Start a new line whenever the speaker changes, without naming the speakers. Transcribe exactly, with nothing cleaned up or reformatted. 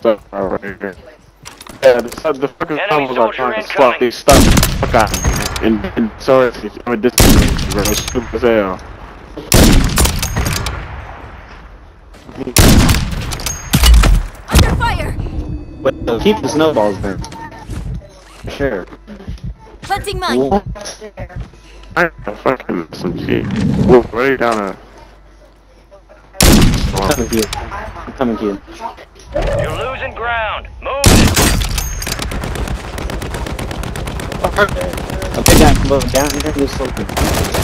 stuff right here. Yeah, the, the fucking
Enemy
tunnels are
soldier
trying to
incoming.
fuck these stuff the fuck out of me. And, and so it's, I'm a distance, bro. It's stupid as hell.
Under fire!
But uh, keep the snowballs there. Sure.
Planting mine!
What? I am fucking some shit. We're ready down a... I'm coming to you. I'm coming to you.
You're losing ground. Move it.
Okay, down, down here, this open.